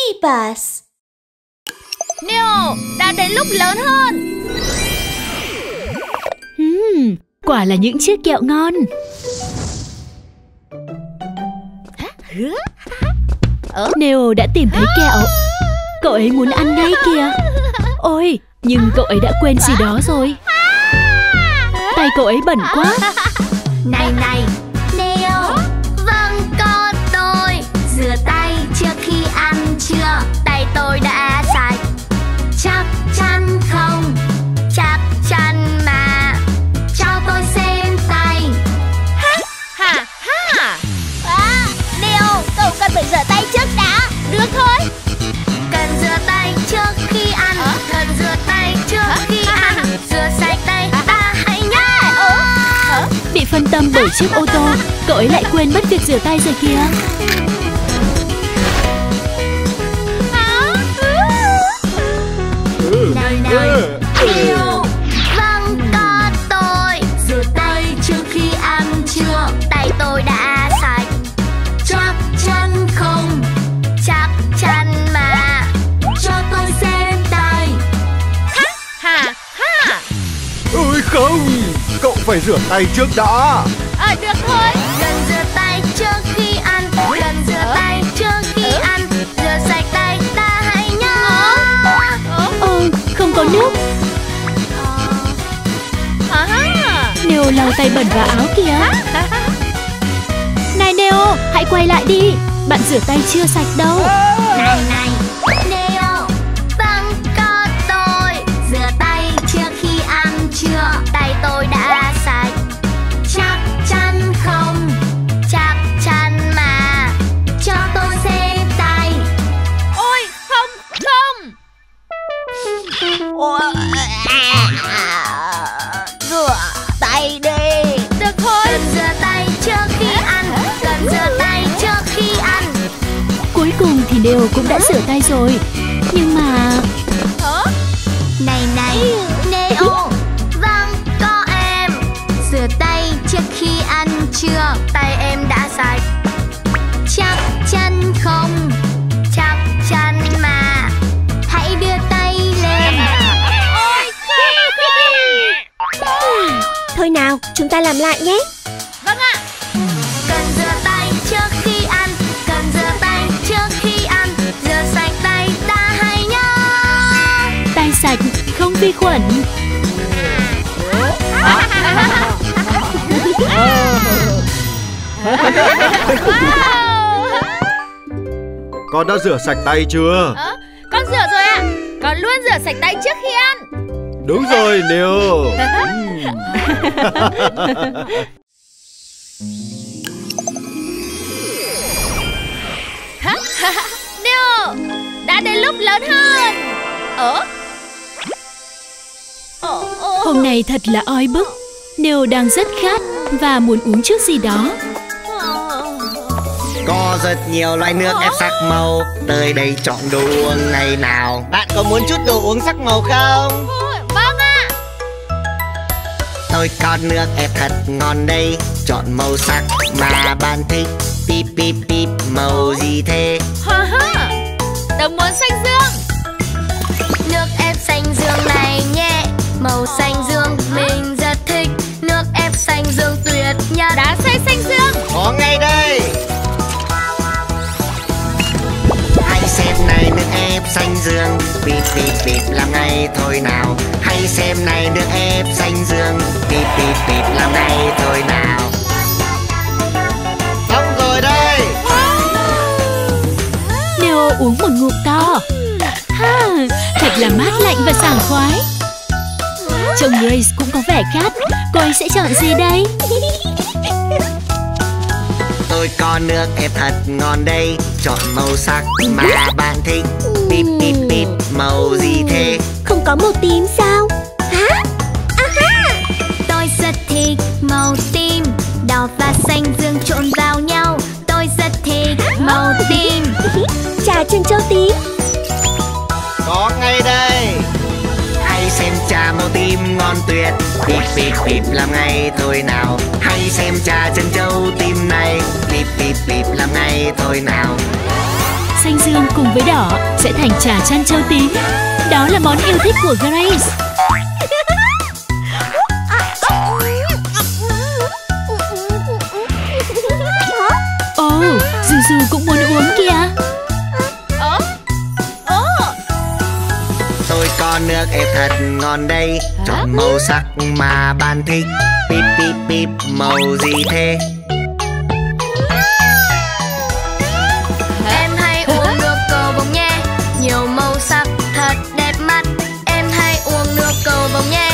Peepas. Neo, đã đến lúc lớn hơn. Quả là những chiếc kẹo ngon. Neo đã tìm thấy kẹo. Cậu ấy muốn ăn ngay kìa. Ôi, nhưng cậu ấy đã quên gì đó rồi. Tay cậu ấy bẩn quá. Này này, Neo. Vâng, con tôi. Rửa tay trước khi ăn chưa? Tay tôi đã sạch. Chắc chắn không? Chắc chắn mà. Cho tôi xem tay. Neo, cậu cần phải rửa tay trước đã. Được thôi. Cần rửa tay trước khi ăn. Cần rửa tay trước khi ăn. Rửa sạch tay ta hãy nhớ. Bị phân tâm bởi chiếc ô tô, cậu ấy lại quên mất việc rửa tay rồi kìa. Này này, Neo. Vâng, con tôi. Rửa tay trước khi ăn chưa? Tay tôi đã sạch. Chắc chắn không? Chắc chắn mà. Cho tôi xem tay. Ôi không, cậu phải rửa tay trước đã. Được thôi. Cần rửa tay trước khi ăn. Cần rửa tay trước khi ăn. Rửa sạch tay ta hãy nhớ. Không có nước. Neo lau tay bẩn vào áo kìa. Này Neo, hãy quay lại đi. Bạn rửa tay chưa sạch đâu. Này này, Neo. Vâng, con tôi. Rửa tay trước khi ăn chưa? Tay tôi đã sạch. Chắc chắn không? Chắc chắn mà. Cho tôi xem tay. Ôi, không. Rửa tay đi. Được thôi. Cần rửa tay trước khi ăn. Cần rửa tay trước khi ăn. Cuối cùng thì Neo cũng đã rửa tay rồi. Nhưng mà... Này này, Neo. Vâng, có em. Rửa tay trước khi ăn chưa? Tay em đã sạch. Chắc chắn không? Chắc chắn mà. Hãy đưa tay lên. Thôi nào, chúng ta làm lại nhé. Vâng ạ. Cần rửa tay trước khi ăn. Cần rửa tay trước khi ăn. Rửa sạch tay ta hãy nhớ. tay sạch, không vi khuẩn. Con đã rửa sạch tay chưa? Con rửa rồi ạ. Con luôn rửa sạch tay trước khi ăn. Đúng rồi, Neo. Neo, đã đến lúc lớn hơn. Hôm nay thật là oi bức. Neo đang rất khát và muốn uống chút gì đó. Có rất nhiều loại nước ép sắc màu, tới đây chọn đồ uống ngày nào. Bạn có muốn chút đồ uống sắc màu không? Vâng ạ. Tôi có nước ép thật ngon đây, chọn màu sắc mà bạn thích. Pip pip pip, màu gì thế? Tớ muốn xanh dương. Nước ép xanh dương này nhé, màu xanh dương mình rất thích. Nước ép xanh dương tuyệt nhất. Đá xay xanh dương. Có ngay đây. Hãy xem này nước ép xanh dương, pip pip pip làm ngay thôi nào. Hãy xem này nước ép xanh dương, pip pip pip làm ngay thôi nào. Xong rồi đây. Neo uống một ngụm to. Thật là mát lạnh và sảng khoái. Trông Grace cũng có vẻ khát. Cô ấy sẽ chọn gì đây? Tôi có nước ép thật ngon đây, chọn màu sắc mà bạn thích. Pip pip pip, màu gì thế? Không có màu tím sao? Hả? Tôi rất thích màu tím, đỏ và xanh dương trộn vào nhau. Tôi rất thích màu tím. Trà trân châu tím. Có ngay đây. Hãy xem trà màu tím ngon tuyệt. Pip pip pip làm ngay thôi nào. Hãy xem trà trân châu tím này. Pip pip pip làm ngay thôi nào. Xanh dương cùng với đỏ sẽ thành trà chăn trâu tím. Đó là món yêu thích của Grace. Ồ, Zuzu cũng muốn uống kìa. Tôi có nước ép thật ngon đây, chọn màu sắc mà bạn thích. Bíp bíp bíp, màu gì thế? Em hay uống nước cầu vồng nhé, nhiều màu sắc thật đẹp mắt. Em hay uống nước cầu vồng nhé.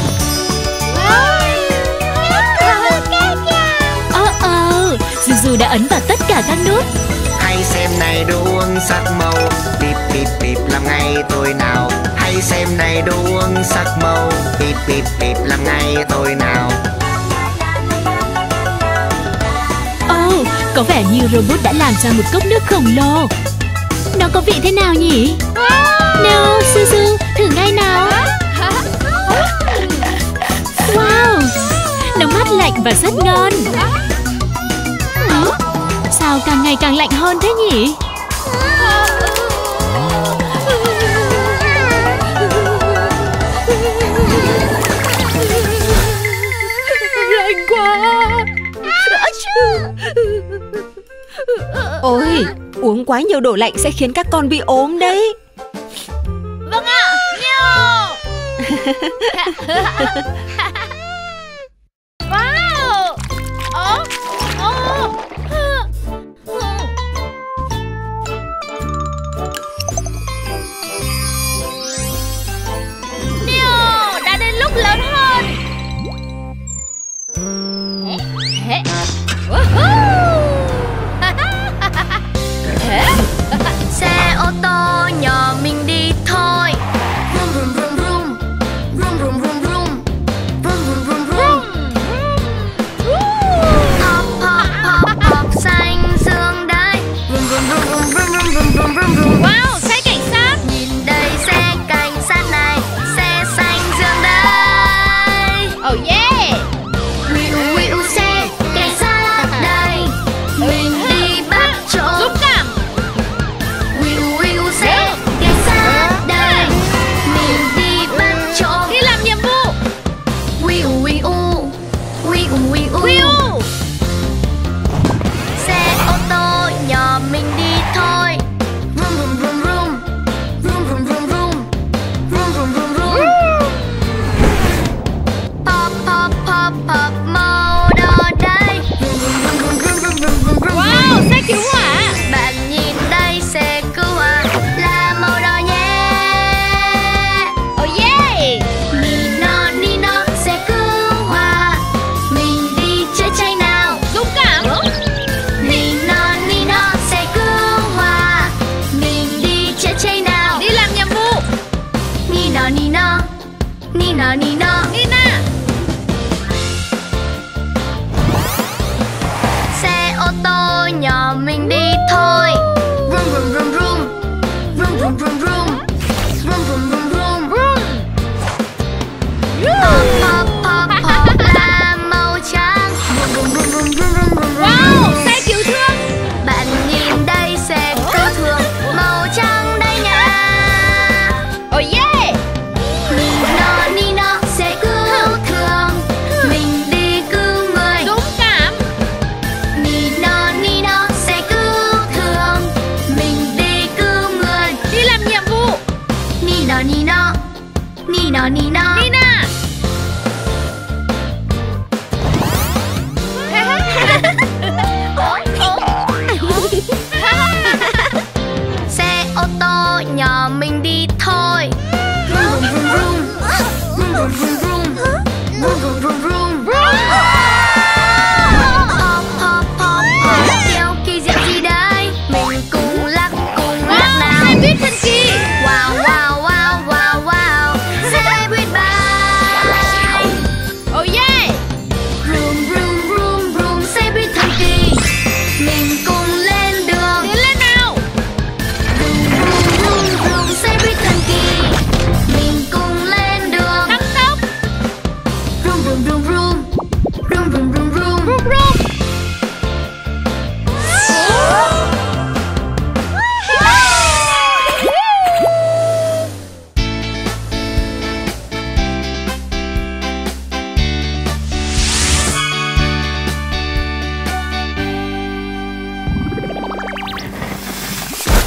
Zuzu đã ấn vào tất cả các nút. Hãy xem này đồ uống sắc màu. Bíp bíp bíp, làm ngay thôi nào. Hãy xem này đồ uống sắc màu. Bíp bíp bíp, làm ngay thôi nào. Có vẻ như robot đã làm ra một cốc nước khổng lồ. Nó có vị thế nào nhỉ? Neo, Zuzu, thử ngay nào. Wow, nó mát lạnh và rất ngon. Sao càng ngày càng lạnh hơn thế nhỉ? Lạnh quá. Ôi, uống quá nhiều đồ lạnh sẽ khiến các con bị ốm đấy. Vâng ạ. Wow. Neo, đã đến lúc lớn hơn. Xe ô tô nhỏ mình đi thôi. Vroom vroom vroom vroom, vroom vroom vroom vroom, vroom vroom vroom vroom. Hop hop hop hop xanh dương đây. Vroom vroom vroom vroom vroom vroom vroom vroom. Wow, xe cảnh sát. Nhìn đây xe cảnh sát này, xe xanh dương đây. Oh yeah. Wiu wiu xe cảnh sát đây, mình đi bắt trộm. Dũng cảm. Wiu wiu xe cảnh sát đây, mình đi bắt trộm. Đi làm nhiệm vụ. Wiu wiu wiu wiu Wiu. xe ô tô nhỏ mình đi thôi. Vroom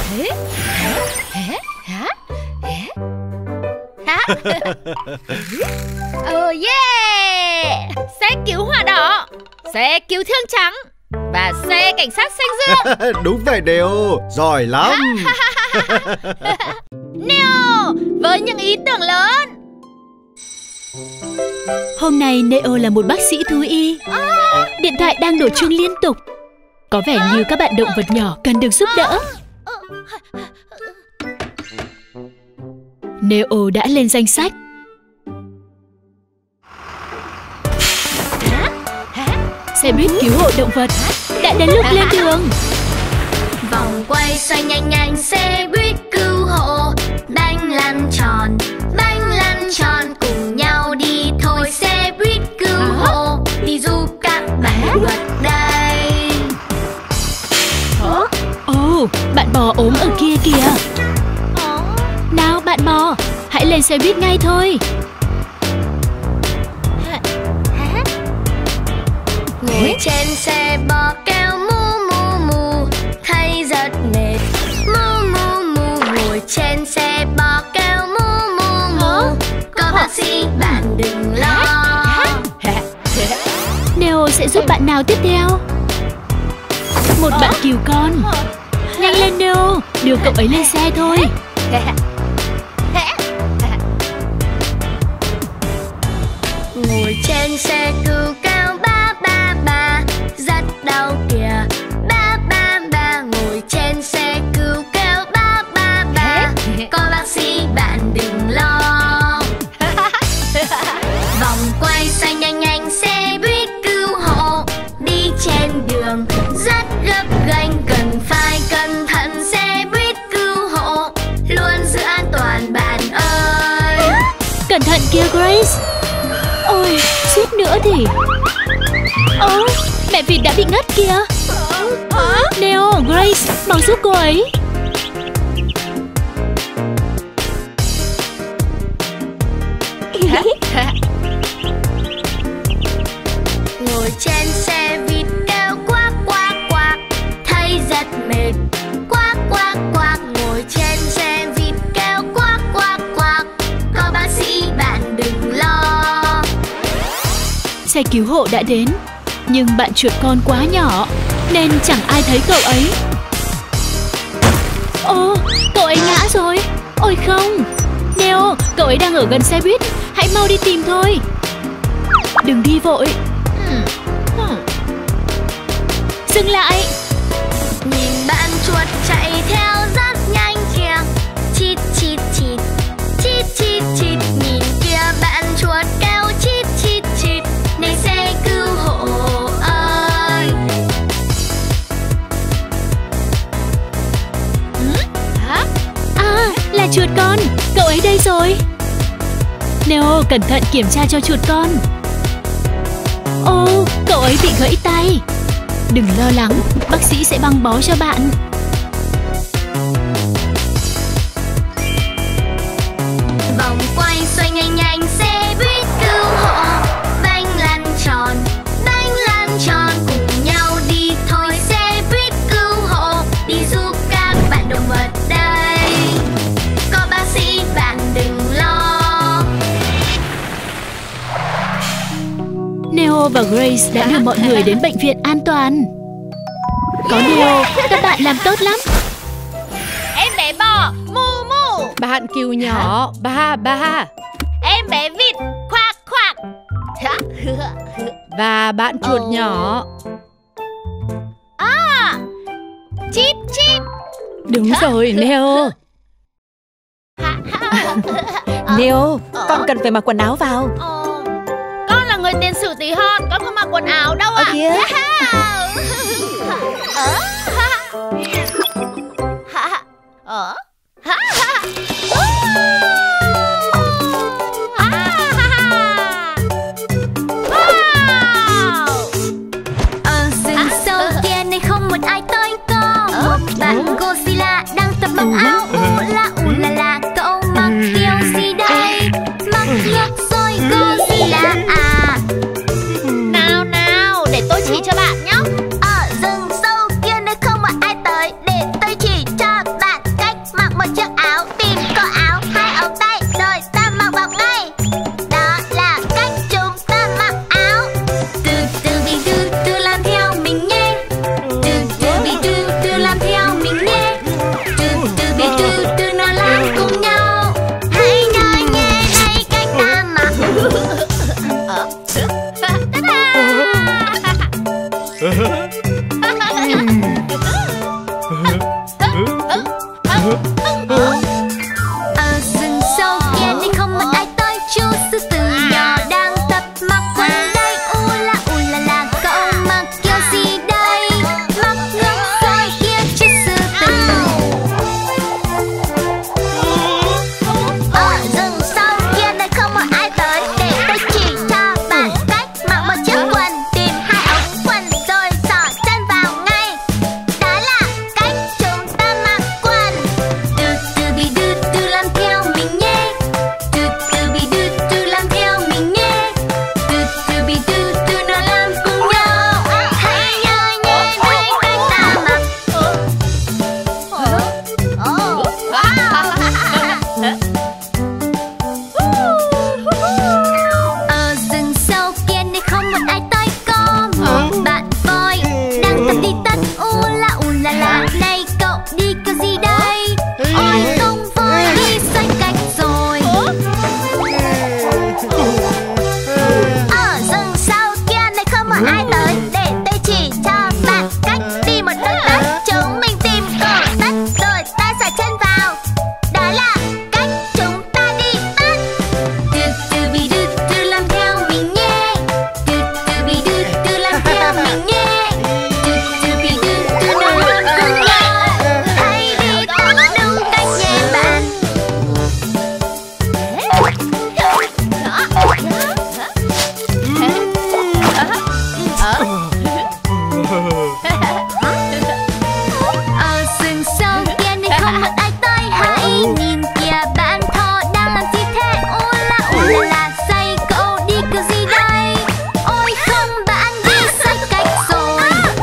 Yeah! Xe cứu hỏa đỏ, xe cứu thương trắng và xe cảnh sát xanh dương. Đúng vậy Neo, giỏi lắm. Neo với những ý tưởng lớn. Hôm nay Neo là một bác sĩ thú y. Điện thoại đang đổ chuông liên tục. Có vẻ như các bạn động vật nhỏ cần được giúp đỡ. Neo đã lên danh sách. Xe buýt cứu hộ động vật đã đến lúc lên đường. Vòng quay xoay nhanh nhanh, xe buýt cứu hộ. Bánh lăn tròn cùng nhau đi thôi. Xe buýt cứu hộ đi giúp các bạn động vật đây. Ồ, bạn bò ốm ở kia kìa. Nào bạn bò, hãy lên xe buýt ngay thôi. Ngồi trên xe bò kêu mu mu mu, thấy rất mệt. Mu mu mu, ngồi trên xe bò kêu mu mu mu. Có bác sĩ bạn đừng lo. Neo sẽ giúp bạn nào tiếp theo? Một bạn cừu con. Nhanh lên Neo, đưa cậu ấy lên xe thôi. Ngồi trên xe cừu kêu ba ba ba, rất đau kìa. Ba ba ba, ngồi trên xe cừu kêu ba ba ba. Có bác sĩ bạn đừng lo. Vòng quay xoay nhanh nhanh, xe buýt cứu hộ đi trên đường rất gấp gành, cần phải cẩn thận. Xe buýt cứu hộ luôn giữ an toàn bạn ơi. Cẩn thận kia Grace. Ôi, suýt nữa thì... mẹ vịt đã bị ngất kìa. Neo, Grace, mau giúp cô ấy. Ngồi trên xe vịt kêu quác quác quác, thấy rất mệt. Quác quác quác, ngồi trên xe vịt kêu quác quác quác. Có bác sĩ bạn đừng lo. Xe cứu hộ đã đến, nhưng bạn chuột con quá nhỏ nên chẳng ai thấy cậu ấy. Ô, cậu ấy ngã rồi. Ôi không, Neo, cậu ấy đang ở gần xe buýt. Hãy mau đi tìm thôi. Đừng đi vội. Dừng lại. Nhìn bạn chuột chạy theo rất nhanh kìa. Chít chít chít, chít chít chít. Nhìn kia bạn chuột kêu chít chít chít. Này xe cứu hộ ơi. À, là chuột con. Cậu ấy đây rồi. Neo, cẩn thận kiểm tra cho chuột con. Ô, cậu ấy bị gãy tay. Đừng lo lắng, bác sĩ sẽ băng bó cho bạn. Vòng quay xoay nhanh nhanh, xe buýt cứu hộ. Bánh lăn tròn cùng nhau đi thôi. Xe buýt cứu hộ đi giúp các bạn động vật đây. Có bác sĩ bạn đừng lo. Neo và Grace đã đưa mọi người đến bệnh viện an toàn. Có Neo, các bạn làm tốt lắm. Em bé bò mu mu. Bạn cừu nhỏ ba ba. Em bé vịt khoác khoác. Và bạn chuột nhỏ. Chít chít. Đúng rồi Neo. Neo, con cần phải mặc quần áo vào. Con là người tiền sử tí hon, con không mặc quần áo đâu ạ. Kìa. Ở rừng sâu kia này không một ai tới co. Một bạn Godzilla đang tập mặc áo u la la. Cậu mặc kiểu gì đây? Mặc ngược rồi Godzilla à. Nào nào, để tôi chỉ cho bạn nhé. Ở rừng sâu kia này không một ai tới, để tôi chỉ cho bạn. Ở rừng sâu kia đi không một ai tới, chú sư tử nhỏ đang tập mặc quần đây. U la la cậu mặc kiểu gì đây? Mặc ngược rồi kia chú sư tử. Ở rừng sâu kia này không một ai tới, để tôi chỉ cho bạn cách mặc một chiếc quần. Tìm hai ống quần rồi xỏ chân vào ngay. Đó là cách chúng ta mặc quần. Từ từ bị đu đu làm theo mình nhé. Từ từ bị đu đu làm theo mình nhé. Từ từ bị đu đu nó làm cùng nhau. Hãy nhớ nhé đây cách ta mặc. Ở rừng sâu kia này không một ai tới, có một bạn voi đang tập đi tất. U la la này cậu đi kiểu gì đây? Ôi không, voi đi xoay cách rồi. Ở rừng sâu kia này không một ai tới, để tôi chỉ cho bạn cách đi một đôi tất. Chúng mình tìm cổ tất rồi ta xỏ chân vào. Đó là cách chúng ta đi tất. Từ từ bị đu đu làm theo mình nhé. Từ từ bị đu đu làm theo mình nhé. Từ từ bị đu đu nó làm cùng nhau. Hãy đi tất đúng cách nhé bạn. Ở rừng sâu kia này không một ai tới, hãy nhìn kìa bạn thỏ đang làm gì thế? U la say cậu đi kiểu gì đây? Ôi không, bạn đi sai cách rồi.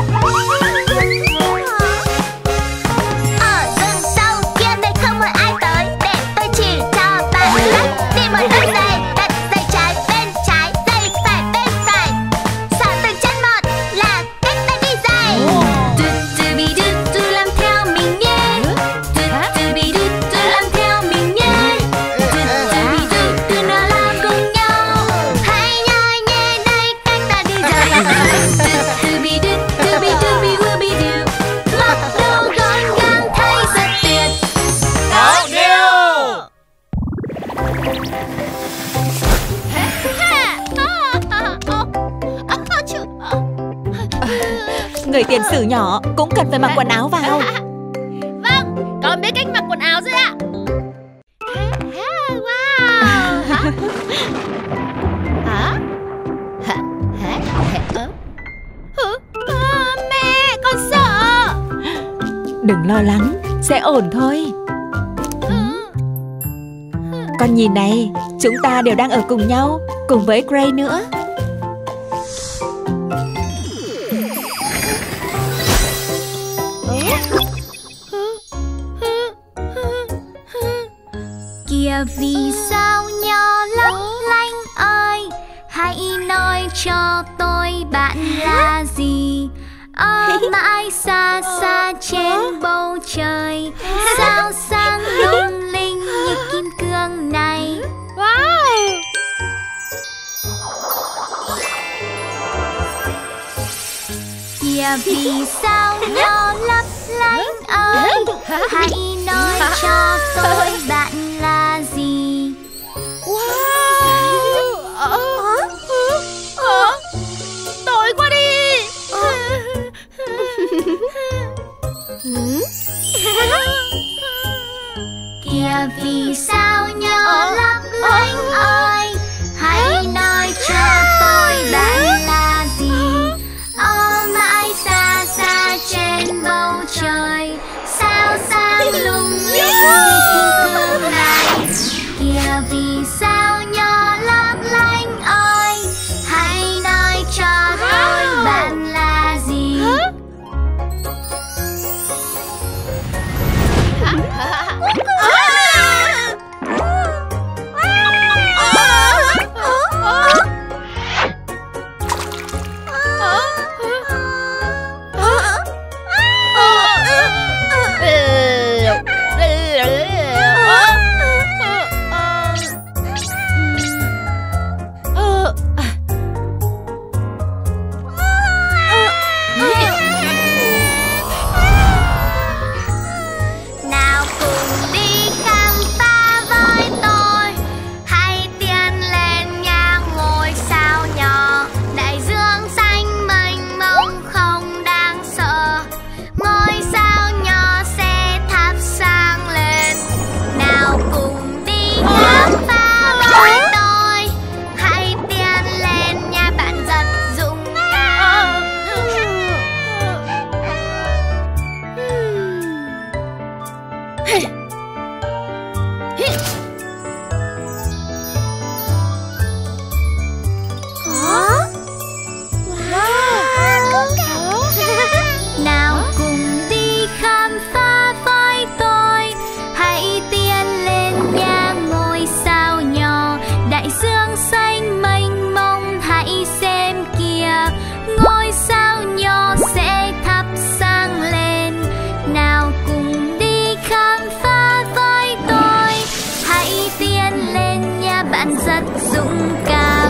Ở rừng sâu kia này không một ai tới, để tôi chỉ cho bạn cách đi một đôi giày. Đặt giày trái bên trái, giày phải bên phải. Xỏ từng chân một là cách ta đi giày. Từ từ bị đu đu làm theo mình nhé. Từ từ bị đu đu làm theo mình nhé. Từ từ bị đu đu nó làm cùng nhau. Hãy nhớ nhé đây cách ta đi giày. Từ từ bị đu đu bị đu bị đu bị đu. Mặc đồ gọn gàng thấy rất tuyệt. Người tiền sử nhỏ cũng cần phải mặc quần áo vào. Vâng, con biết cách mặc quần áo rồi ạ. Mẹ, con sợ. Đừng lo lắng, sẽ ổn thôi. Con nhìn này, chúng ta đều đang ở cùng nhau, cùng với Gray nữa. Kìa vì sao nhỏ lấp lánh ơi, hãy nói cho tôi bạn là gì? Ở mãi xa xa trên bầu trời, sao sáng lung linh như kim cương này. Wow. Kìa vì sao nhỏ lấp lánh ơi, hãy nói cho tôi bạn là gì? Tối qua đi. Kìa vì sao nhỏ lấp lánh ơi, hãy nói cho tôi bạn là gì? Ở mãi xa xa trên bầu trời, sao sáng lung linh như kim cương này. Kìa vì sao nhỏ lấp lánh ơi, hãy nói cho tôi bạn là gì? Nào cùng đi khám phá với tôi, hãy tiến lên nhà ngôi sao nhỏ. Đại dương xanh mênh mông, hãy xem kìa, ngôi sao nhỏ sẽ thắp sáng lên. Nào cùng đi khám phá với tôi, hãy tiến lên nhà, bạn rất dũng cảm.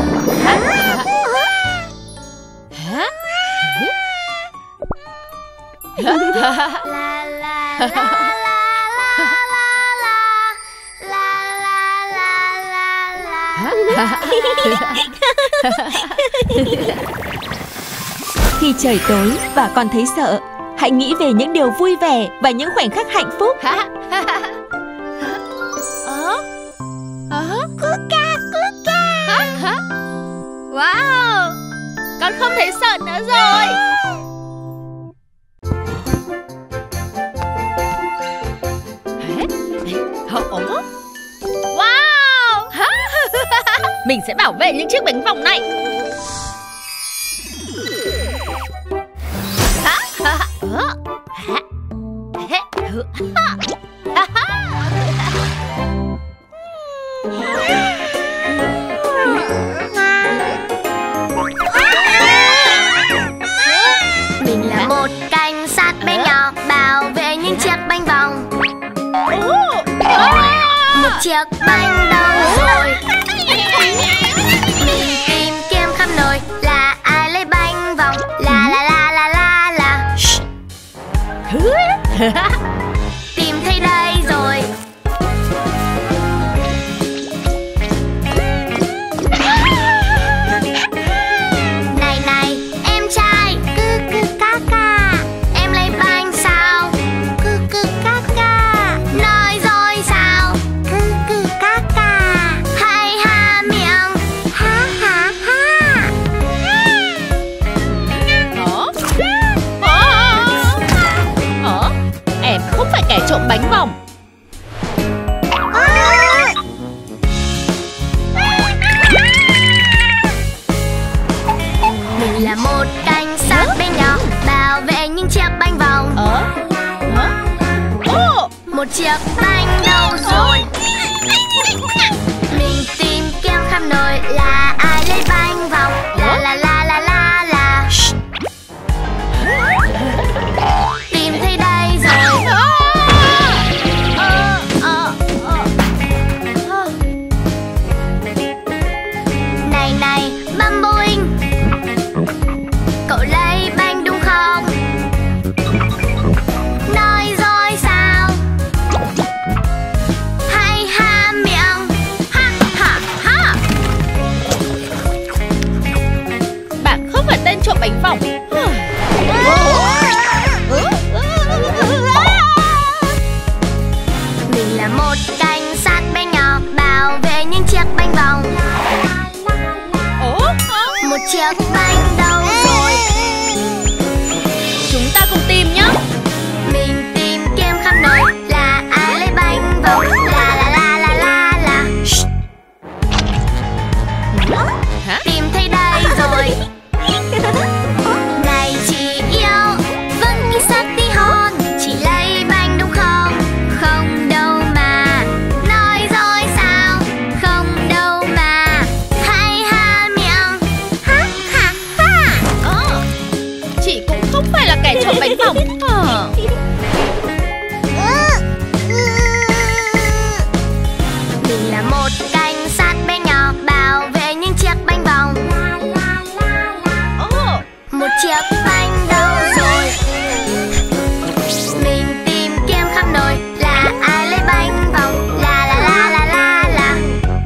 La la la la la la. Khi trời tối và con thấy sợ, hãy nghĩ về những điều vui vẻ và những khoảnh khắc hạnh phúc. Wow, con không thấy sợ nữa rồi. Wow. Mình sẽ bảo vệ những chiếc bánh vòng này. Mình là một cảnh sát bé nhỏ, bảo vệ những chiếc bánh vòng. Một chiếc bánh đâu rồi? Mình tìm kiếm khắp nơi, là ai lấy bánh vòng? La la la la la la. Tìm thấy đây rồi. Này này, em trai, cư cư ca ca, em lấy bánh sao? Cư cư ca ca. Nói rồi sao? Cư cư ca ca. Hãy há miệng. Ha ha ha. Em không phải kẻ trộm bánh vòng. Mình là một cảnh sát bé nhỏ, bảo vệ những chiếc bánh vòng. Một chiếc bánh đâu rồi? Mình tìm kiếm khắp nơi, là ai lấy bánh vòng? La la la la la la. Tìm thấy đây rồi. Này này, Bumblebee, cậu lấy bánh đúng không? Nói rồi sao? Hãy há miệng. Ha ha ha. Bạn không phải tên trộm bánh vòng. Mình là một cảnh sát bé nhỏ, bảo vệ những chiếc bánh vòng. Một chiếc bánh đâu rồi? Chúng ta cùng tìm nhé. Mình tìm kiếm khắp nơi, là ai lấy bánh vòng? La la la la la la. Tìm thấy đây rồi. Này chị yêu, vẫn đi sát tí hon, chị lấy bánh đúng không? Không đâu mà. Nói rồi sao? Không đâu mà. Hãy há miệng. Ha ha ha. Chị cũng không phải là kẻ trộm bánh vòng. Mình là một cảnh sát bé nhỏ, bảo vệ những chiếc bánh vòng. Một chiếc bánh đâu rồi? Mình tìm kiếm khắp nơi, là ai lấy bánh vòng? La la la la la la.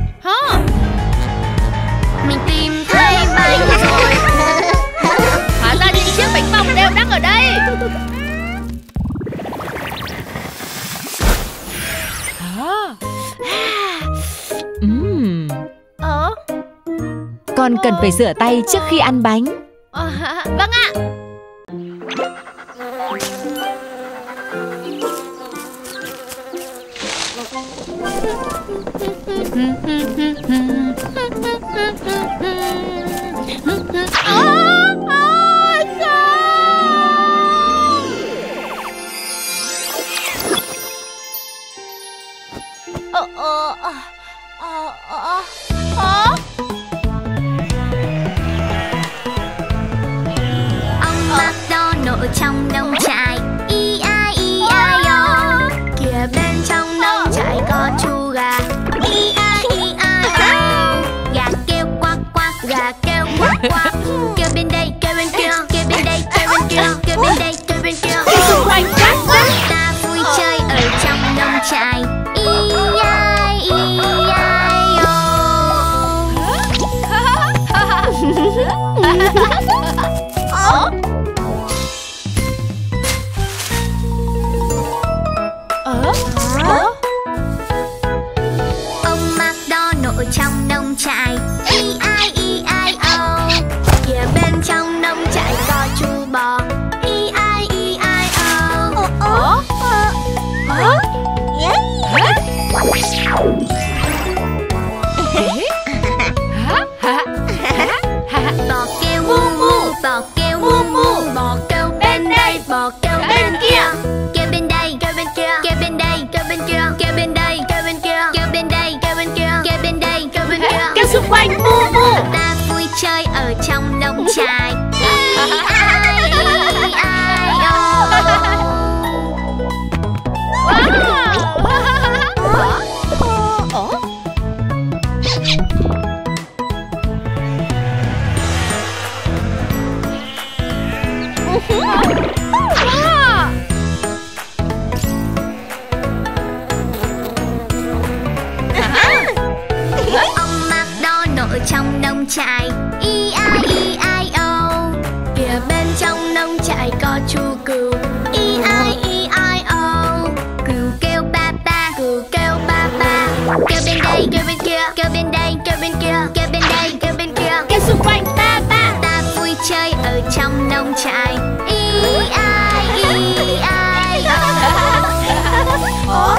Mình tìm thấy bánh rồi. Hóa ra những chiếc bánh vòng đều đang ở đây. Con cần phải rửa tay trước khi ăn bánh. Vâng ạ. Ông McDonald trong nông trại, E-I-E-I-O. Kìa bên trong nông trại có chú gà, E-I-E-I-O. Gà kêu quắc quắc, gà kêu quắc quắc. Kêu bên đây, kêu bên kia, kêu bên đây, kêu bên kia, kêu bên đây, kêu bên kia. Xung quanh quắc quắc. Ta vui chơi ở trong nông trại, E-I-E-I-O. Ông McDonald trong nông trại, E-I-E-I-O. Kìa bên trong nông trại có chú bò, E-I-E-I-O. Bò kêu mu mu, bò kêu mu mu. Bò kêu bên đây, bò kêu bên kia. Kêu bên đây, kêu bên kia, kêu bên đây, kêu bên kia, kêu bên đây, kêu bên kia, kêu bên đây, kêu bên kia, kêu bên đây, kêu bên kia. Kêu xung quanh mu mu. Ta vui chơi ở trong nông trại, E-I-E-I-O. Ông McDonald trong nông trại, E-I-E-I-O. Kìa bên trong nông trại có chú cừu, E-I-E-I-O. Cừu kêu ba ba, cừu kêu ba ba. Kêu bên đây, kêu bên kia, kêu bên đây, kêu bên kia, kêu bên đây, kêu bên kia. Kêu xung quanh ba ba. Ta vui chơi ở trong nông trại, E-I-E-I-O.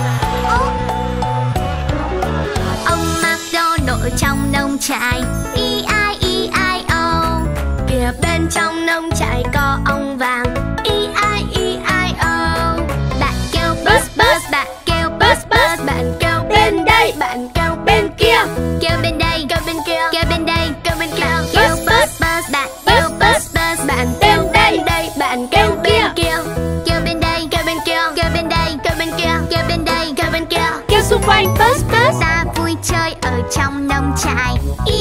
Ông McDonald trong nông trại, E-I-E-I-O. Kìa bên trong nông trại có ong vàng, E-I-E-I-O. Bạn kêu bus bus, bạn kêu bus bus. Bạn kêu bên đây, bạn kêu bên kia. Kêu bên đây, kêu bên kia, kêu bên đây, kêu bên kia. Kêu bus bus, bạn kêu bus bus. Bạn kêu bên đây, bạn kêu bên kia. Kêu bên đây, kêu bên kia, kêu bên đây, kêu bên kia, kêu bên đây, kêu bên kia. Kêu xung quanh bus bus. Ta vui chơi ở trong nông trại,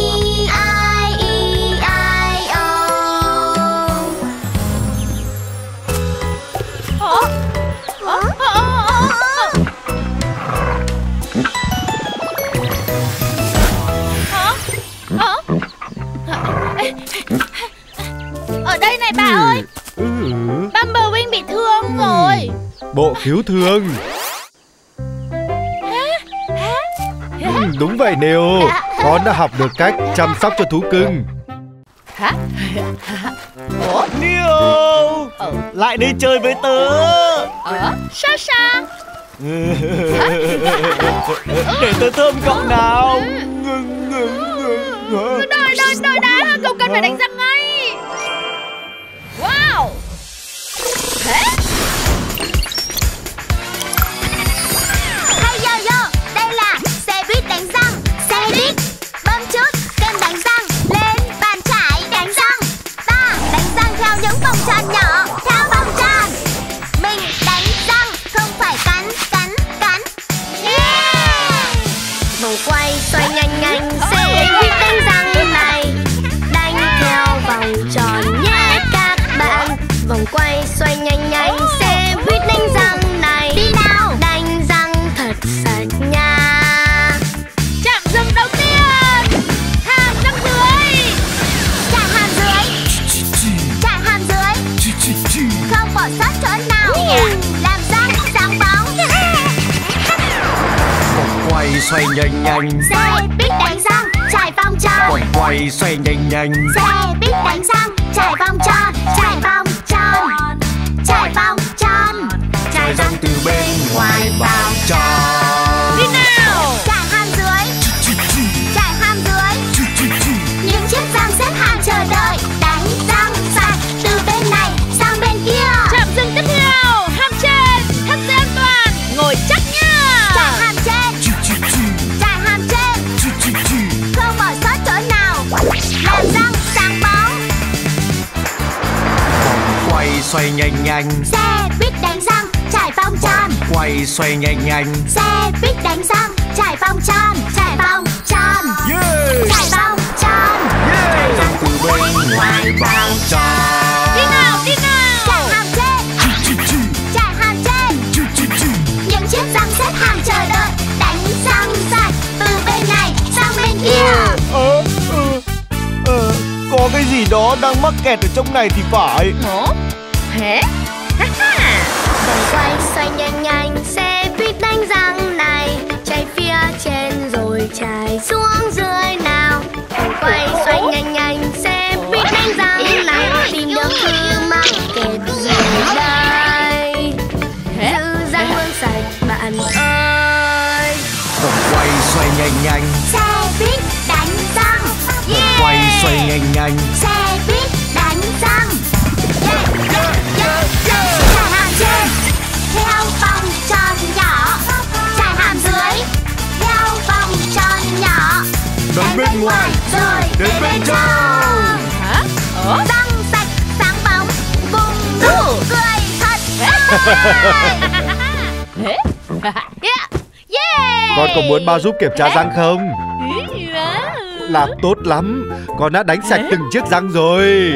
E-I-E-I-O. Ở đây này bà ơi, Bumblewing bị thương rồi. Bộ cứu thương. Đúng vậy Neo, con đã học được cách chăm sóc cho thú cưng. Neo, lại đây chơi với tớ. Sasha. Để tớ thơm cậu nào. Đợi đã, cậu cần phải đánh răng ngay. Wow. Hey yo yo, đây là xe buýt đánh răng. Xe buýt bơm chút kem đánh răng lên bàn chải đánh răng. Ta đánh răng theo những vòng tròn nhỏ, theo vòng tròn. Mình đánh răng không phải cắn. Vòng quay xoay nhanh nhanh, xe buýt đánh răng này. Đánh theo vòng tròn nhé các bạn. Vòng quay xoay nhanh nhanh, xe buýt đánh răng này. Đi nào, đánh răng thật sạch nha. Chạm dừng đầu tiên. Hàm răng dưới. Chạm hàm dưới. Chạm hàm dưới. Không bỏ sót chỗ nào. Làm răng sáng bóng. Vòng quay xoay nhanh nhanh, Xe buýt đánh răng trải vòng tròn. vòng quay xoay nhanh nhanh. Xe buýt đánh răng trải vòng tròn. Trải vòng tròn. Trải vòng tròn. Trải răng từ bên ngoài vào trong. Đi nào. Chạm hàm dưới. xoay nhanh nhanh. Xe buýt đánh răng trải vòng tròn. Quay xoay nhanh nhanh. Xe buýt đánh răng trải vòng tròn. Trải vòng tròn. Yeah. Trải vòng tròn. Yeah. Răng từ bên ngoài vòng tròn. Đi nào, đi nào. Trải hàm trên. Trải hàm trên. Những chiếc răng xếp hàng chờ đợi. Đánh răng sạch từ bên này sang bên kia. Có cái gì đó đang mắc kẹt ở trong này thì phải. Ủa? Hả? Vòng quay xoay nhanh nhanh, xe buýt đánh răng này, chạy phía trên rồi chạy xuống dưới nào. Vòng quay xoay nhanh nhanh, xe buýt đánh răng này, tìm được thứ mắc kẹt rồi đây. Giữ răng luôn sạch bạn ơi. Vòng quay xoay nhanh nhanh. Xe buýt đánh răng. Vòng quay xoay nhanh nhanh. Xe buýt đánh răng. Trải hàm trên theo vòng tròn nhỏ. Trải hàm dưới theo vòng tròn nhỏ. Đến bên ngoài rồi đến bên trong. Hả? Răng sạch sáng bóng, vùng nụ cười thật Yeah. Con có muốn ba giúp kiểm tra răng không? Làm tốt lắm. Con đã đánh sạch từng chiếc răng rồi.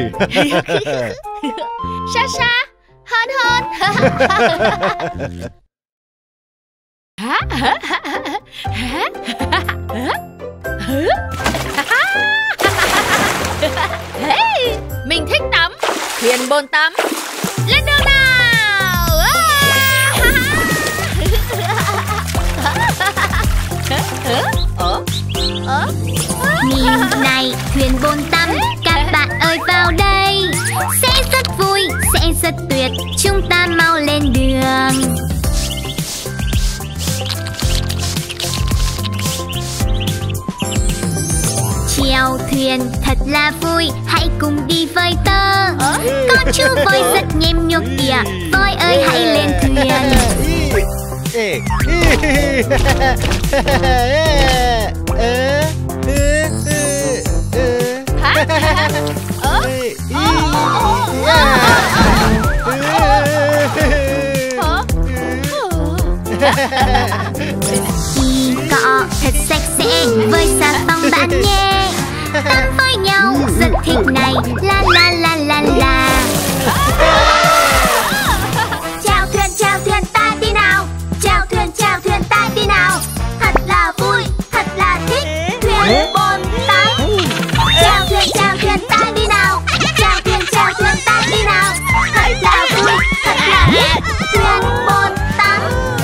Xa xa, hơn hơn. Mình thích tắm. Thuyền bồn tắm. Lên đường nào. Nhìn này thuyền bồn tắm, các bạn ơi vào đây. Sẽ rất vui, sẽ rất tuyệt, chúng ta mau lên đường. Chèo thuyền thật là vui, hãy cùng đi với tớ. Con chú voi rất nhem nhuốc kìa, voi ơi hãy lên thuyền. Khi cọ thật sạch sẽ với xà phòng bạn nhé. Tắm với nhau rất thích này, la la la la la. Chèo thuyền ta đi nào. Chèo thuyền ta đi nào. Thật là vui, thật là thích thuyền bồn tắm. Chèo thuyền ta đi nào. Chèo thuyền ta đi nào. Thật là vui, thật là thích thuyền bồn tắm.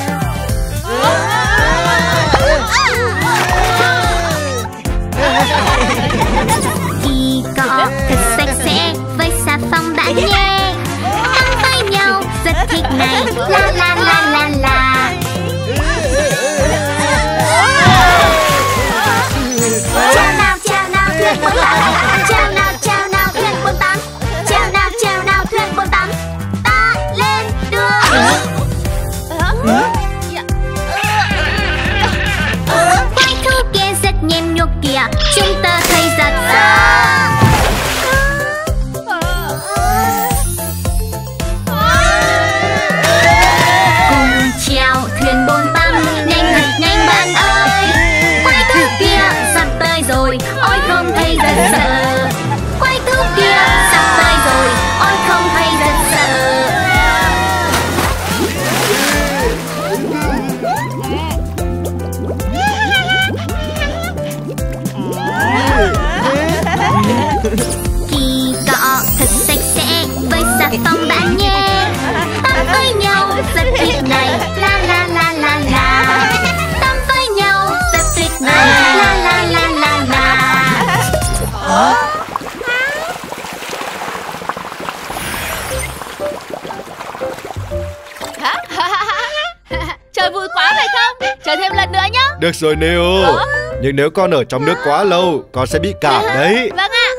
Khi cọ thật sạch sẽ với xà phòng bạn nhé. Tắm với nhau rất thích này, la la la la la. Treo nào thuyền bồn tắm. Treo nào thuyền bồn tắm. Treo nào thuyền bồn tắm. Ta lên đường. Quái thú kia rất nhem nhuốc kìa, chúng ta thấy rất sợ. Cùng chèo thuyền bồn tắm, nhanh thật nhanh bạn ơi. Quái thú kia sắp tới rồi, ôi không thấy rất sợ. Quái thú kia sắp tới rồi, ôi không thấy rất sợ. Khi cọ thật sạch sẽ với xà phòng bạn nhé. Tắm với nhau rất thích này, la la la la la. Tắm với nhau rất thích này, la la la la la. Chơi vui quá phải không? Chơi thêm lần nữa nhá. Được rồi Neo. Nhưng nếu con ở trong nước quá lâu, con sẽ bị cảm đấy. Vâng ạ.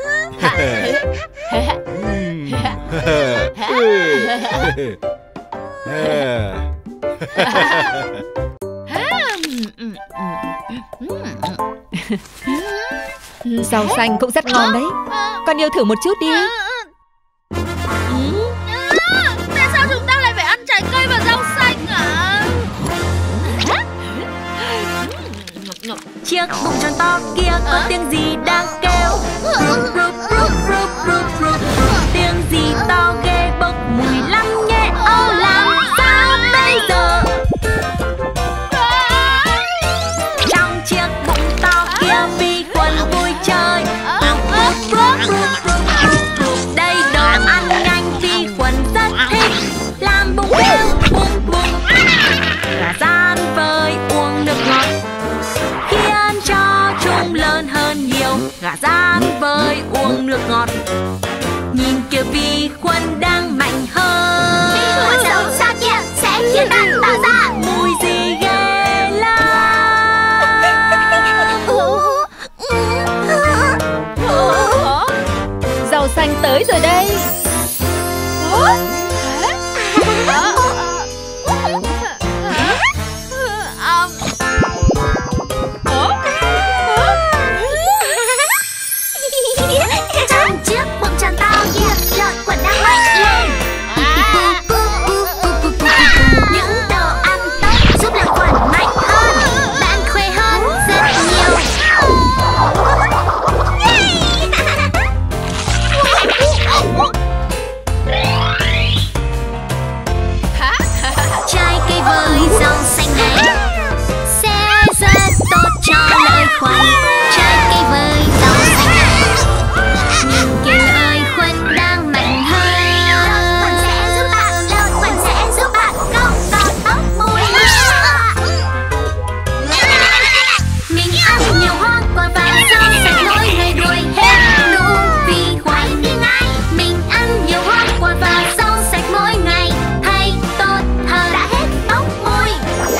Rau xanh cũng rất ngon đấy. Con yêu thử một chút đi. chiếc bụng tròn to kia có tiếng gì đang kêu. Rup rup rup rup rup rup. Tiếng gì to ghê bốc mùi lắm nhé. Ô làm sao bây giờ? Trong chiếc bụng to kia vi khuẩn vui chơi. Rup rup rup rup rup rup. Đây đồ ăn nhanh vi khuẩn rất thích. Làm bụng kêu bùng bùng. Gà rán với uống nước ngọt khiến cho chúng lớn hơn nhiều. Gà rán với uống nước ngọt. Nhìn kia vi khuẩn đang mạnh hơn. Vi khuẩn xấu xa kia sẽ khiến bạn tạo ra mùi gì ghê lắm. Rau xanh tới rồi đây. Trong chiếc bụng tròn to kia lợi khuẩn đang mạnh lên. Những đồ ăn tốt giúp lợi khuẩn mạnh hơn. Bạn khỏe hơn rất nhiều. Trái cây với rau xanh này sẽ rất tốt cho lợi khuẩn. Trái cây với rau xanh này nhìn kia lợi khuẩn đang mạnh hơn. Lợi khuẩn sẽ giúp bạn không còn tóc mùi. Mình ăn nhiều hoa quả và rau sạch mỗi ngày đuổi hết lũ vi khuẩn. Mình ăn nhiều hoa quả và rau sạch mỗi ngày hay tốt hơn đã hết bốc mùi.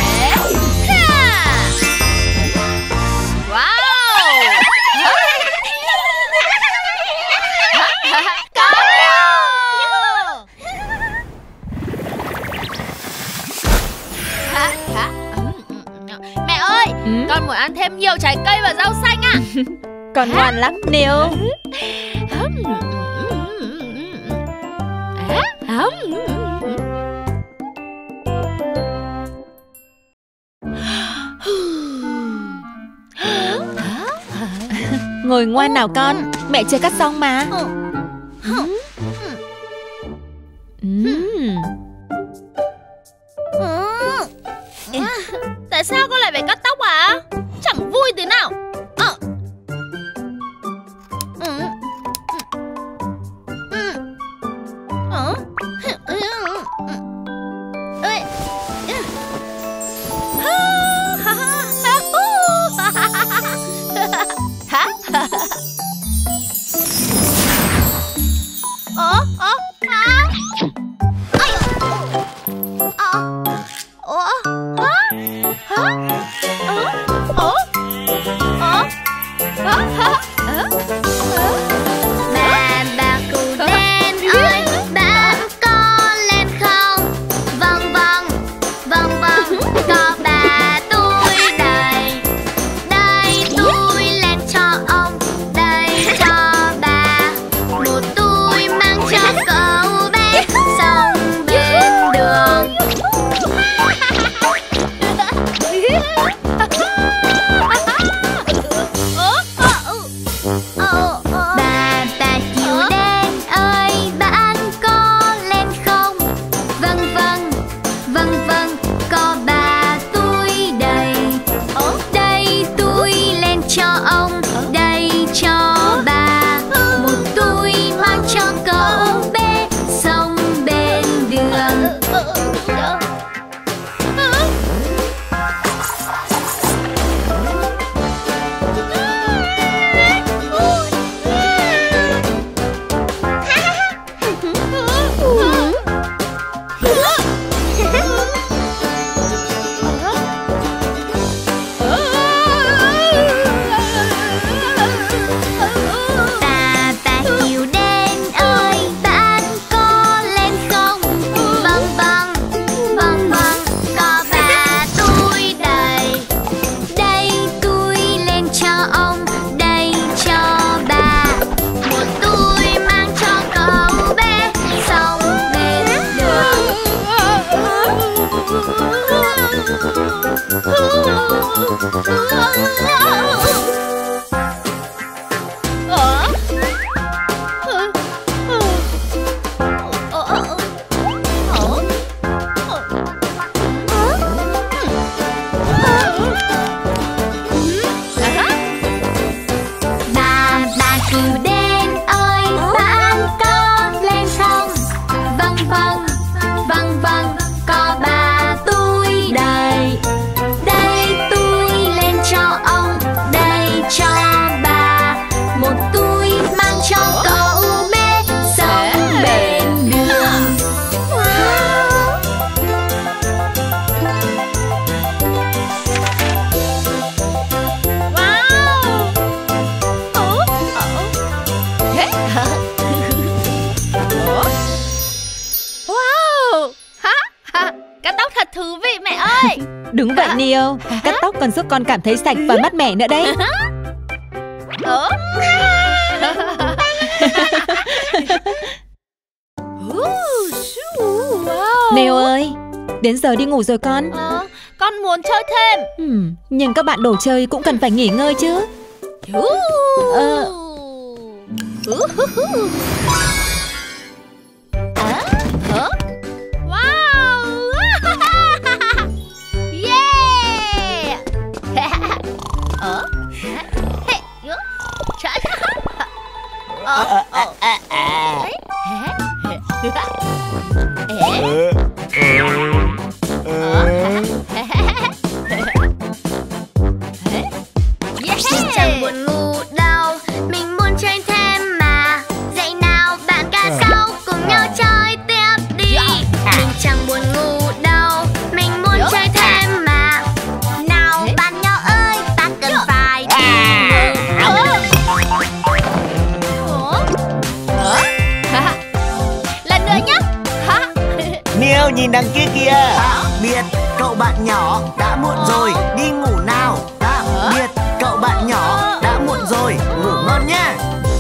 Mẹ ơi, con muốn ăn thêm nhiều trái cây và rau xanh ạ. Con ngoan lắm Neo. Ngồi ngoan nào con, mẹ chưa cắt xong mà. Tại sao con lại phải cắt tóc à? Chẳng vui tí nào. Bà cụ đen ơi, bạn có lên không? Vâng vâng, vâng vâng, có bà tôi đây. Đây tôi lên cho ông, đây cho bà. Một tôi mang cho cậu bé xong bên đường. Bà chiều đen ơi, bạn có lên không? Vâng vâng, vâng vâng, có bà tôi đây. Đây tôi lên cho ông, đây cho bà. Một tôi mang cho cậu bé xong bên đường. Bà chiều đen ơi, bạn có lên không? Vâng vâng, vâng vâng, có bà tôi đây. Đây tôi lên cho ông, đây cho bà. Một tôi mang cho cậu bé xong bên đường. Neo, cắt tóc còn giúp con cảm thấy sạch và mát mẻ nữa đấy. Neo ơi, đến giờ đi ngủ rồi con. Con muốn chơi thêm. Nhưng các bạn đồ chơi cũng cần phải nghỉ ngơi chứ. Chẳng buồn ngủ đâu, mình muốn chơi thêm mà. Dậy nào bạn ca sau cùng nhau chơi tiếp đi. Mình chẳng buồn ngủ đâu, mình muốn chơi thêm mà. Nào bạn nhỏ ơi, ta cần phải đi ngủ. Lần nữa nhé. Neo nhìn đằng kia kìa. Tạm biệt cậu bạn nhỏ, đã muộn rồi, đi ngủ nào. Tạm biệt cậu bạn nhỏ, đã muộn rồi, ngủ ngon nha.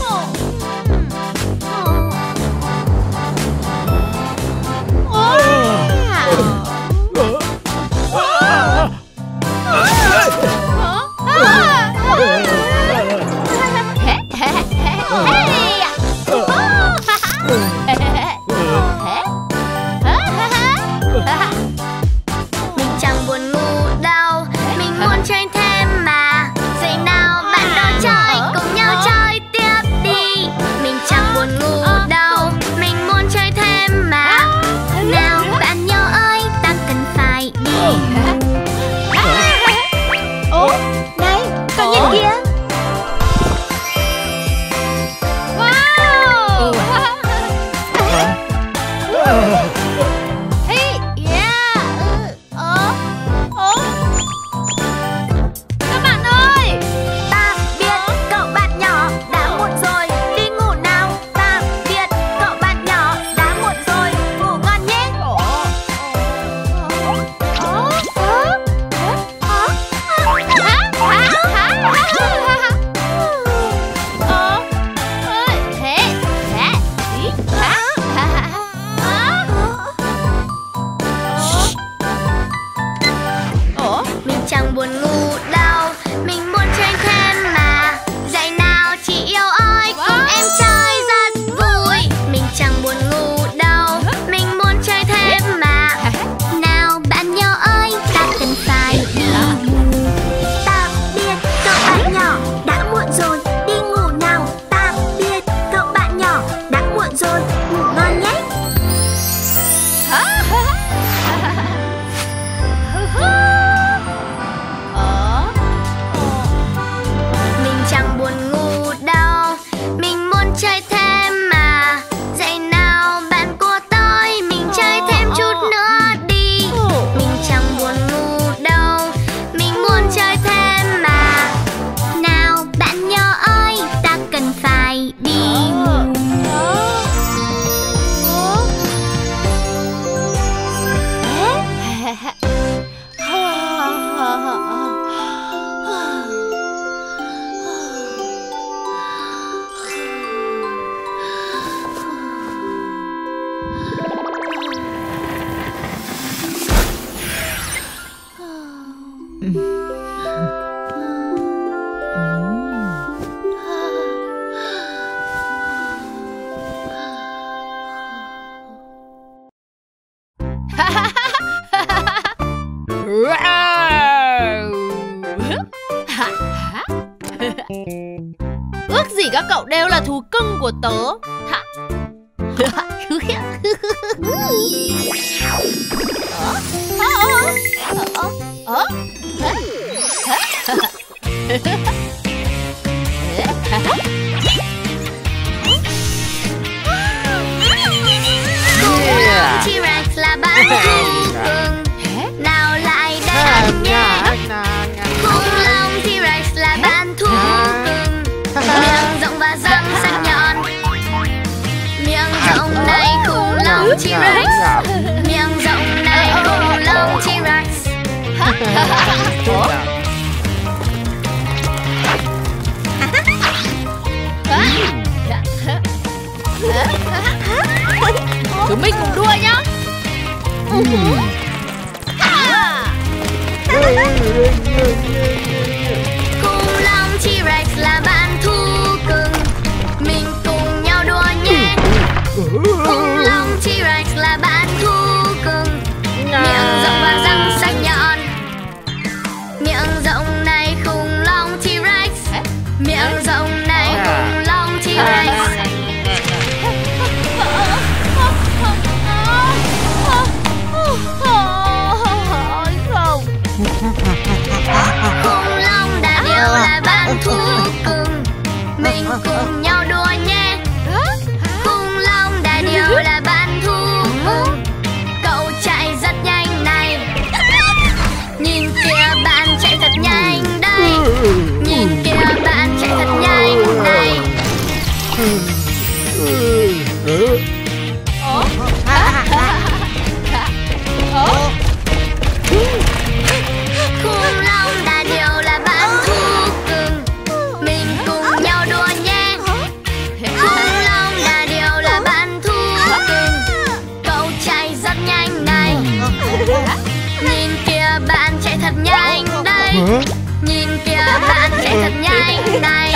Mình chẳng buồn ngủ đâu, mình muốn chơi thêm mà. Dậy nào bạn đồ chơi cùng nhau chơi tiếp đi. Mình chẳng buồn ngủ đâu, mình muốn chơi thêm mà. Nào bạn nhỏ ơi, ta cần phải đi. Này, con nhìn kìa. Các bạn ơi, Tạm biệt cậu bạn nhỏ, đã muộn rồi, đi ngủ nào. Tạm biệt cậu bạn nhỏ, đã muộn rồi, ngủ ngon nhé. Mình chẳng buồn ngủ đâu, mình muốn chơi thêm mà. Dậy nào chị yêu ơi, cùng em chơi rất vui. Mình chẳng buồn ngủ đâu, mình muốn chơi thêm mà. Nào bạn nhỏ ơi, ta cần phải đi ngủ. Tạm biệt cậu bạn nhỏ, đã muộn rồi, đi ngủ nào. Tạm biệt cậu bạn nhỏ, đã muộn rồi, ngủ ngon nhé. Mình chẳng buồn ngủ đâu, mình muốn chơi thêm mà. Dậy nào bạn của tôi, mình chơi thêm chút nữa đi. Mình chẳng buồn ngủ đâu, mình muốn chơi thêm mà. Nào bạn nhỏ ơi, ta cần phải đi ngủ. Ước gì các cậu đều là thú cưng của tớ. T-Rex là bạn thú cưng, nào lại đây anh nhé. Khủng long T-Rex là bạn thú cưng, miệng rộng và răng sắc nhọn. Miệng rộng này khủng long T-Rex, miệng rộng này khủng long T-Rex. Chúng mình cùng đua nhá. Khủng long T-Rex là bạn thú cưng, mình cùng nhau đua nhé. Khủng long T-Rex là bạn thú cưng, miệng rộng và răng sắc nhọn. Miệng rộng này khủng long T-Rex, miệng rộng này khủng long T-Rex. Khủng long đà điểu là bạn thú cưng, mình cùng nhau đua nhé. Khủng long đà điểu là bạn thú cưng, cậu chạy rất nhanh này. Nhìn kìa bạn chạy thật nhanh đây, nhìn kìa bạn chạy thật nhanh này. Khủng long đà điểu là bạn thú cưng, mình cùng nhau đua nhé. Khủng long đà điểu là bạn thú cưng, cậu chạy rất nhanh này. Nhìn kìa bạn chạy thật nhanh đây, nhìn kìa bạn chạy thật nhanh này.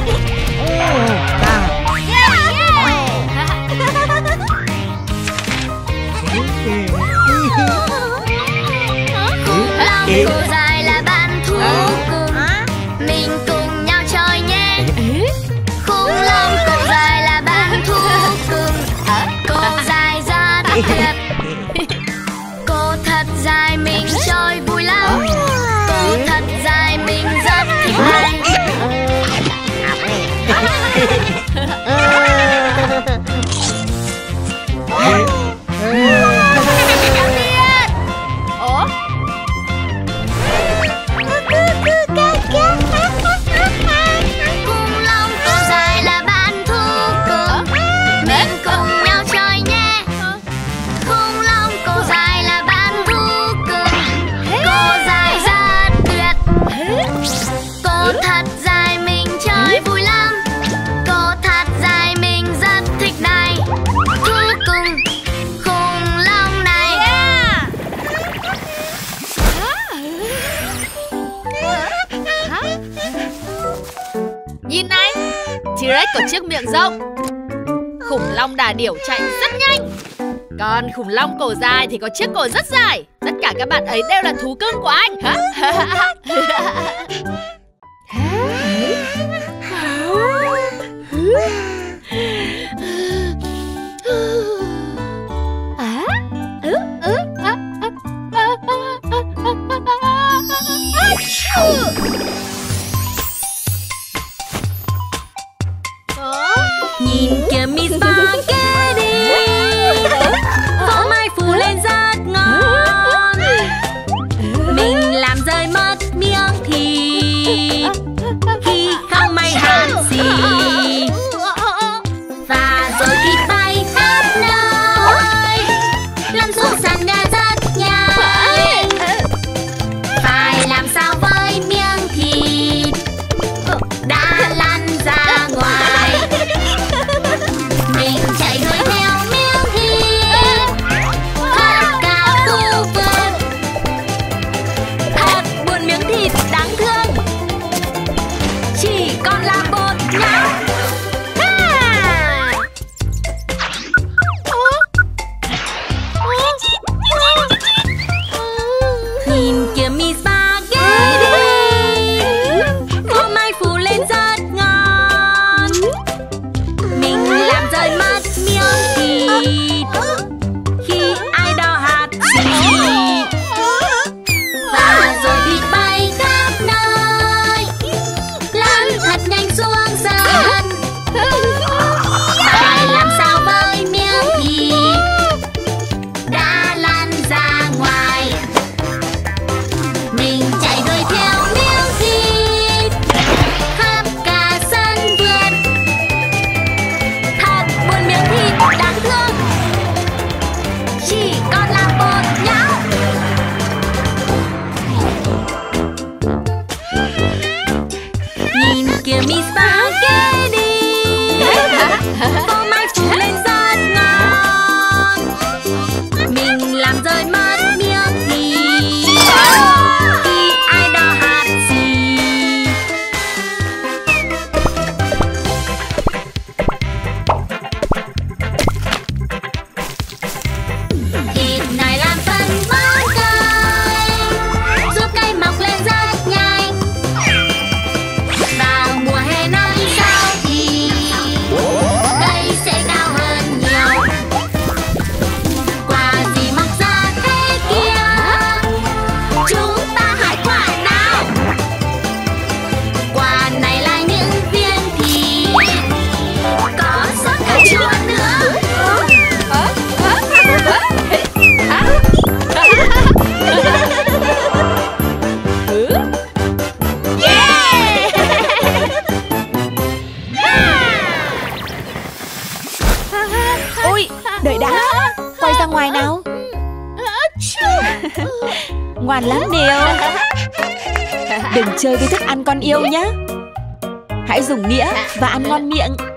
Khủng long cổ dài là bạn thú cưng, mình cùng nhau chơi nhé. Khủng long cổ dài là bạn thú cưng, cổ dài rất tuyệt. Cô thật dài mình chơi vui lắm, cô thật dài mình rất thích hay. Khủng long cổ dài là bạn thú cưng, mình cùng nhau chơi nhé. Khủng long cổ dài là bạn thú cưng, cô dài rất tuyệt. Cô thật dài mình chơi vui lắm, cô thật dài mình rất thích này. Thú cưng khủng long này. Nhìn này, T-Rex có chiếc miệng rộng, khủng long đà điểu chạy rất nhanh, còn khủng long cổ dài thì có chiếc cổ rất dài. Tất cả các bạn ấy đều là thú cưng của anh. Nhìn kìa Miss Spaghetti, phô mai phủ lên rất ngon. Mình làm rơi mất mì spaghetti. Phô mai phủ lên rất ngon. Mình làm rơi mất miếng thì khi ai đó hạt gì. Thịt này làm phân bón cây, giúp cây mọc lên rất nhanh. Vào mùa hè nắng giáo thì cây sẽ cao hơn nhiều. Quả gì mọc ra thế kia, chúng ta hái quả nào. Quả này là những viên thịt, có sốt cà chua nữa. Ôi, đợi đã. Quay ra ngoài nào. Ngoan lắm Neo. Đừng chơi với thức ăn con yêu nhé. Hãy dùng đĩa và ăn ngon miệng.